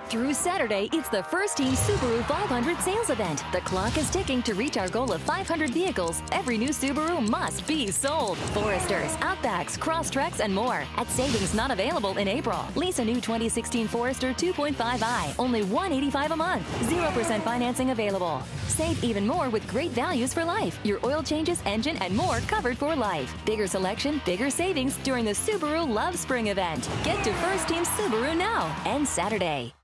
Through Saturday, it's the First Team Subaru 500 sales event. The clock is ticking to reach our goal of 500 vehicles. Every new Subaru must be sold. Foresters, Outbacks, Crosstreks, and more. At savings not available in April. Lease a new 2016 Forester 2.5i, only $185 a month. 0% financing available. Save even more with great values for life. Your oil changes, engine, and more covered for life. Bigger selection, bigger savings during the Subaru Love Spring event. Get to First Team Subaru now and Saturday.